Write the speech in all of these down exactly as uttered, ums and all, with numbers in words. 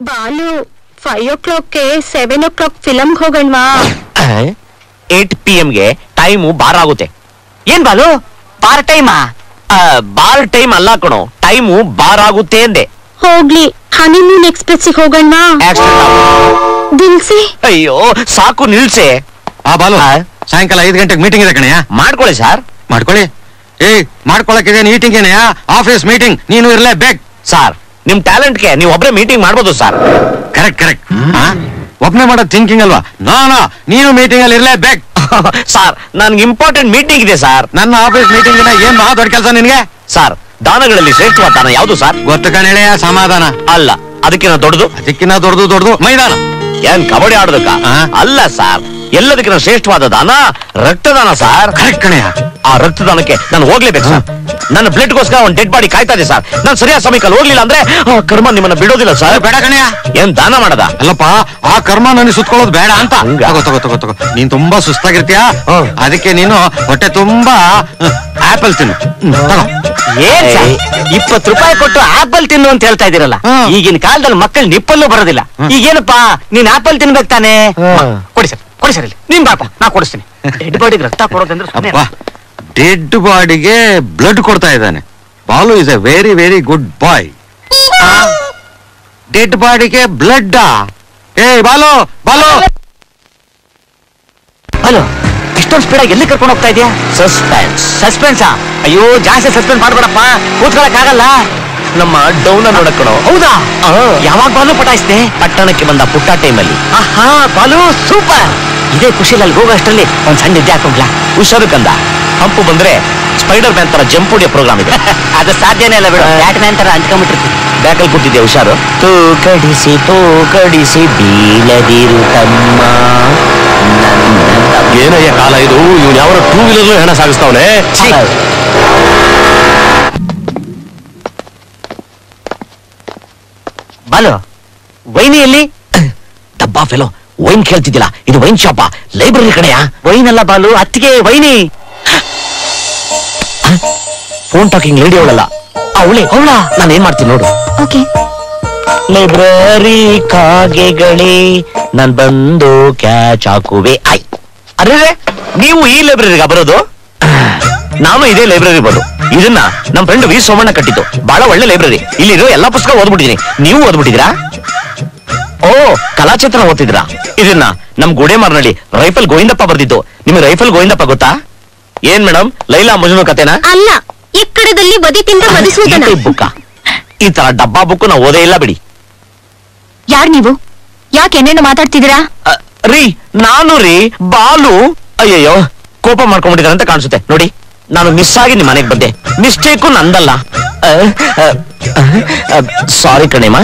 Balu five ಓ ಕ್ಲಾಕ್ಗೆ seven o'clock film ಹೋಗಣ್ವಾ? ಏಟ್ ಪಿ ಎಂಗೆ ಟೈಮು ಬಾರ್ ಆಗುತ್ತೆ. ಏನ್ ಬಾಲು ಬಾರ್ ಟೈಮಾ? ಬಾರ್ ಟೈಮ್ ಅಲ್ಲ ಕಣೋ, ಟೈಮು ಬಾರ್ ಆಗುತ್ತೆ ಅಂದೆ. ಹೋಗ್ಲಿ, ಹನಿಮೂನ್ ಎಕ್ಸ್ಪ್ರೆಸ್ ಹೋಗಣ್ವಾ? ದಿಲ್ಸಿ ಅಯ್ಯೋ ಸಾಕು ನಿಲ್ಸೆ. ಆ ಬಾಲು, ಸಾಯಂಕಾಲ ಐದು ಗಂಟೆಗೆ ಮೀಟಿಂಗ್ ಇದೆ ಕಣಯ್ಯ. ಮಾಡ್ಕೊಳ್ಳಿ ಸರ್. ಮಾಡ್ಕೊಳ್ಳಿ. ಏ ಮಾಡ್ಕೊಳಕ್ಕಿದೆ ಮೀಟಿಂಗ್ ಏನಯ್ಯ, ಆಫೀಸ್ ಮೀಟಿಂಗ್, ನೀನು ಇರ್ಲೇಬೇಕು. ಸರ್ ನಿಮ್ ಟ್ಯಾಲೆಂಟ್ಗೆ ನೀವು ಒಬ್ರೇ ಮೀಟಿಂಗ್ ಮಾಡ್ಬೋದು ಸರ್. Correct correct. ಒಬ್ನೇ ಮಾಡೋ ಥಿಂಕಿಂಗ್ ಅಲ್ವಾ? ನೋ ನೋ, ನೀನು ಮೀಟಿಂಗ್ ಅಲ್ಲಿ ಇರ್ಲೇಬೇಕು. ಸರ್ ನನ್ಗೆ ಇಂಪಾರ್ಟೆಂಟ್ ಮೀಟಿಂಗ್ ಇದೆ ಸರ್. ನನ್ನ ಆಫೀಸ್ ಮೀಟಿಂಗ್ ಏನ್ ಮಹಾ ದೊಡ್ಡ ಕೆಲಸ ನಿನ್ಗೆ? ಸರ್ ದಾನಗಳಲ್ಲಿ ಶ್ರೇಷ್ಠವಾದ ದಾನ ಯಾವುದು ಸರ್? ಗೊತ್ತು ಕಣೆಳೆಯ, ಸಮಾಧಾನ. ಅಲ್ಲ, ಅದಕ್ಕಿಂತ ದೊಡ್ಡದು. ಅದಕ್ಕಿಂತ ದೊಡ್ಡದು ದೊಡ್ಡದು ಮೈದಾನ. ಏನ್ ಕಬಡ್ಡಿ ಆಡೋದಕ್ಕ? ಅಲ್ಲ ಸರ್, ಎಲ್ಲದಕ್ಕಿಂತ ಶ್ರೇಷ್ಠವಾದ ದಾನ ರಕ್ತದಾನ ಸರ್. ಕರೆಕ್ಟ್ ಕಣೆಯ. ಆ ರಕ್ತದಾನಕ್ಕೆ ನಾನು ಹೋಗ್ಲೇಬೇಕು ಸರ್. ನನ್ನ ಬ್ಲಡ್ಗೋಸ್ಕರ ಒಂದು ಡೆಡ್ ಬಾಡಿ ಕಾಯ್ತಾ ಇದೆ ಸರ್. ನಾನು ಸರಿಯಾದ ಸಮಯಕ್ಕೆ ಹೋಗ್ಲಿಲ್ಲ ಅಂದ್ರೆ ಆ ಕರ್ಮ ನಿಮ್ಮನ್ನ ಬಿಡೋದಿಲ್ಲ ಸರ್. ಬೇಡ ಕಣೆಯ. ಏನ್ ದಾನ ಮಾಡದ? ಅಲ್ಲಪ್ಪ, ಆ ಕರ್ಮ ನನಗೆ ಸುತ್ಕೊಳ್ಳೋದು ಬೇಡ ಅಂತ. ತಗೋ ತಗೋ ತಗೋ ತಗೋ. ನೀನ್ ತುಂಬಾ ಸುಸ್ತಾಗಿರ್ತೀಯ, ಅದಕ್ಕೆ ನೀನು ಹೊಟ್ಟೆ ತುಂಬಾ ಆಪಲ್ ತಿನ್ನು. ತಗೋ. ಏನ್ ಇಪ್ಪತ್ತು ರೂಪಾಯಿ ಕೊಟ್ಟು ಆಪಲ್ ತಿನ್ನು ಅಂತ ಹೇಳ್ತಾ ಇದೀರಲ್ಲ, ಈಗಿನ ಕಾಲದಲ್ಲಿ ಮಕ್ಕಳು ನಿಪ್ಪಲ್ಲೂ ಬರೋದಿಲ್ಲ. ಈಗೇನಪ್ಪಾ ನೀನ್ ಆಪಲ್ ತಿನ್ಬೇಕು ತಾನೆ? ಕೊಡಿ ಸರ್, ಕೊಡಿ ಸರ್. ಇಲ್ಲಿ ನಿಮ್ ಬಾಪ ನಾ ಕೊಡಿಸ್ತೀನಿ. ಡೆಡ್ ಬಾಡಿಗೆ ರಕ್ತ ಕೊಡೋದಂದ್ರೆ ಡೆಡ್ ಬಾಡಿಗೆ ಬ್ಲಡ್ ಕೊಡ್ತಾ ಇದ್ದಾನೆ. Balu is a very very good boy. Dead ಬಾಡಿಗೆ ಬ್ಲಡ್. ಏ ಬಾಲು ಬಾಲು ಹಲೋ, ಇಷ್ಟೊಂದು ಸ್ಪೀಡ್ ಆಗಿ ಎಲ್ಲಿ ಕರ್ಕೊಂಡು ಹೋಗ್ತಾ ಇದೆಯಾ? ಸಸ್ಪೆನ್ಸ್. ಸಸ್ಪೆನ್ಸಾ? ಅಯ್ಯೋ ಜಾಸ್ತಿ ಸಸ್ಪೆನ್ಸ್ ಮಾಡ್ಬೇಡಪ್ಪ, ಕೂತ್ಕೊಳಕ್ ಆಗಲ್ಲ. ನಮ್ಮ ಡೌನ್ ನೋಡಕ್ಕಣೋ. ಹೌದಾ? ಯಾವಾಗ ಬಾಲು ಪಟಾಯಿಸ್ದೆ? ಪಟ್ಟಣಕ್ಕೆ ಬಂದ ಪುಟ್ಟ ಟೈಮಲ್ಲಿ. ಆಹಾ ಬಾಲು ಸೂಪರ್. ಇದೇ ಖುಷಿಲಿ ಅಲ್ಲಿ ಹೋಗೋ ಅಷ್ಟರಲ್ಲಿ ಒಂದ್ ಸಣ್ಣ ನಿದ್ದೆ ಹಾಕೊಂಡ್ಲಾ? ಹುಷಾರು ಕಂದ, ಹಂಪು ಬಂದ್ರೆ ಸ್ಪೈಡರ್ ಮ್ಯಾನ್ ತರ ಜಂಪ್ ಹೊಡಿಯೋ ಪ್ರೋಗ್ರಾಮ್ ಇದೆ. ಅದು ಸಾಧ್ಯನೇ ಇಲ್ಲ ಬಿಡು, ಬ್ಯಾಟ್ ಮ್ಯಾನ್ ತರ ಅಂಟ್ಕೊಂಡ್ಬಿಟ್ಟಿರ್ತೀನಿ. ಬ್ಯಾಕಲ್ಲಿ ಕೂತಿದ್ದೆ ಹುಷಾರು. ತೂ ಕಡಿಸಿ ತೂ ಕಡಿಸಿ ಬೀಳದಿರು ತಮ್ಮ. ಏನಯ್ಯ ಕಾಲ ಇದು, ಇವ್ನು ಯಾವ ಟೂ ವೀಲರ್ ಹೆಣ ಸಾಗಿಸ್ತಾವನೆ. ಬಾಲು ವೈನಿಯಲ್ಲಿ ಡಬ್ಬಾ ಫೆಲೋ ವೈನ್ ಕೇಳ್ತಿದ್ದಿಲ್ಲ. ಇದು ವೈನ್ ಶಾಪಾ? ಲೈಬ್ರರಿ ಕಡೆಯಾ? ವೈನ್ ಅಲ್ಲ ಬಾಲು, ಅತ್ತಿಗೆ ವೈನಿ. ಫೋನ್ ಟಾಕಿಂಗ್ ಲೇಡಿ ಅವಳಲ್ಲ, ಅವಳೆ ಅವಳ. ನಾನು ಏನ್ ಮಾಡ್ತೀನಿ ನೋಡು. ಲೈಬ್ರರಿ ಕಾಗೆಗಳೇ ನಾನ್ ಬಂದು ಕ್ಯಾಚ್ ಹಾಕುವೆ. ಐ ಅರೆ, ನೀವು ಈ ಲೈಬ್ರರಿಗ ಬರೋದು? ನಾನು ಇದೇ ಲೈಬ್ರರಿ ಬರೋದು. ಇದನ್ನ ನಮ್ ಫ್ರೆಂಡ್ ವಿ ಸೋಮಣ್ಣ ಕಟ್ಟಿದ್ದು. ಬಹಳ ಒಳ್ಳೆ ಲೈಬ್ರರಿ. ಇಲ್ಲಿರೋ ಎಲ್ಲಾ ಪುಸ್ತಕ ಓದ್ಬಿಟ್ಟಿದೀನಿ. ನೀವು ಓದ್ಬಿಟ್ಟಿದ್ರಾ? ಓ, ಕಲಾಚಿತ್ರ ಓದ್ತಿದ್ರಾ? ಇದನ್ನ ನಮ್ ಗೋಡೆಮಾರ್ನಳ್ಳಿ ರೈಫಲ್ ಗೋವಿಂದಪ್ಪ ಬರ್ದಿದ್ದು. ನಿಮಗೆ ರೈಫಲ್ ಗೋವಿಂದಪ್ಪ ಗೊತ್ತಾ? ಏನ್ ಮೇಡಮ್, ಲೈಲಾ ಮಜ್ನು ಕತೆನಾ? ಅಲ್ಲ, ಎಕ್ಕಡದಲ್ಲಿ ಬದಿ ತಿಂದ ಬದಿಸುವುದನ್ನ. ಬುಕ್ಕ, ಈ ತರ ಡಬ್ಬಾ ಬುಕ್ ನಾ ಓದೇ ಇಲ್ಲ ಬಿಡಿ. ಯಾರ್ ನೀವು? ಯಾಕೆ ಏನೇನು ಮಾತಾಡ್ತಿದ್ದೀರಾ? ರೀ ನಾನು ರೀ ಬಾಲು. ಅಯ್ಯಯ್ಯೋ, ಕೋಪ ಮಾಡ್ಕೊಂಡ್ಬಿಟ್ಟಿದ್ದಾರೆ ಅಂತ ಕಾಣಿಸುತ್ತೆ ನೋಡಿ. ನಾನು ಮಿಸ್ ಆಗಿ ನಿಮ್ ಮನೆಗೆ ಬಂದೆ. ಮಿಸ್ಟೇಕು ನಂದಲ್ಲ. ಸಾರಿ ಕಣೇಮ್ಮ.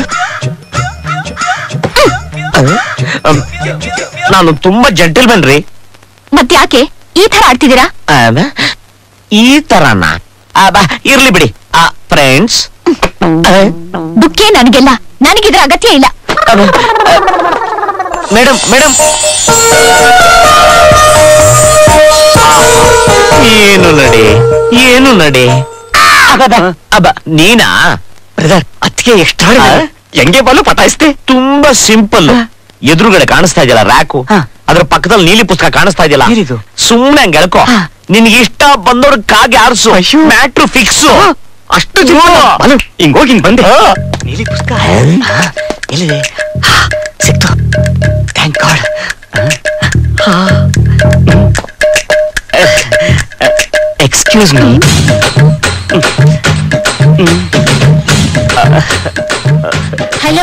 ನಾನು ತುಂಬಾ ಜೆಂಟಲ್ಮನ್ ರೀ. ಮತ್ತ್ಯಾಕೆ ಈ ತರ ಆಡ್ತಿದ್ದೀರಾ? ಈ ತರನ? ಇರ್ಲಿ ಬಿಡಿ. ಫ್ರೆಂಡ್ಸ್. ಬುಕ್ಕೆ ನನಗೆಲ್ಲ, ನನಗಿದ್ರ ಅಗತ್ಯ ಇಲ್ಲ. ಮೇಡಮ್ ಮೇಡಮ್ ಏನು ನಡೆ, ಏನು ನಡೆ. ಅಬ್ಬ ನೀನಾ? ಬ್ರದರ್, ಅದಕ್ಕೆ ಎಕ್ಸ್ಟ್ರಾ ಹೆಂಗೆ ಬಾಲು ಪಟಾಯಿಸ್ತೆ? ತುಂಬಾ ಸಿಂಪಲ್. ಎದುರುಗಡೆ ಕಾಣಿಸ್ತಾ ಇದೆಯಲ್ಲ ರ್ಯಾಕು, ಅದ್ರ ಪಕ್ಕದಲ್ಲಿ ನೀಲಿ ಪುಸ್ತಕ ಕಾಣಿಸ್ತಾ ಇದೆಯಲ್ಲ, ಸುಮ್ನೆ ಹಂಗೆ ಎಳ್ಕೊ. ನಿನ್ಗೆ ಇಷ್ಟ ಬಂದವ್ರ ಕಾಗೆ ಆರ್ಸು, ಮ್ಯಾಟ್ರು ಫಿಕ್ಸು. ಅಷ್ಟು ಹಿಂಗೋಗಿ ಹಿಂಗ್ ಬಂದೆ. ನೀಲಿ ಪುಸ್ತಕ ಎಲ್ಲಿದೆ? ಸಿಕ್ತು, thank god. Excuse me. Hello.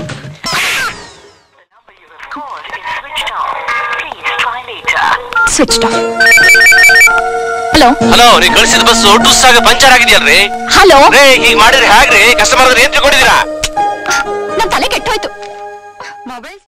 Switch off. Hello hello, ನೀ ಕಳಿಸಿದ ಬಸ್ ಟುಸ್ ಆಗಿ ಪಂಚರ್ ಆಗಿದೆಯಲ್ರಿ? ಹಲೋ ರೇ, ಹೀಗ್ ಮಾಡಿದ್ರೆ ಹೇಗ್ರಿ? ಕಸ್ಟಮರ್ ಏನ್ ತಿಳ್ಕೊಂಡಿದ್ದೀರಾ? ನನ್ ತಲೆ ಕೆಟ್ಟೋಯ್ತು. ಮೊಬೈಲ್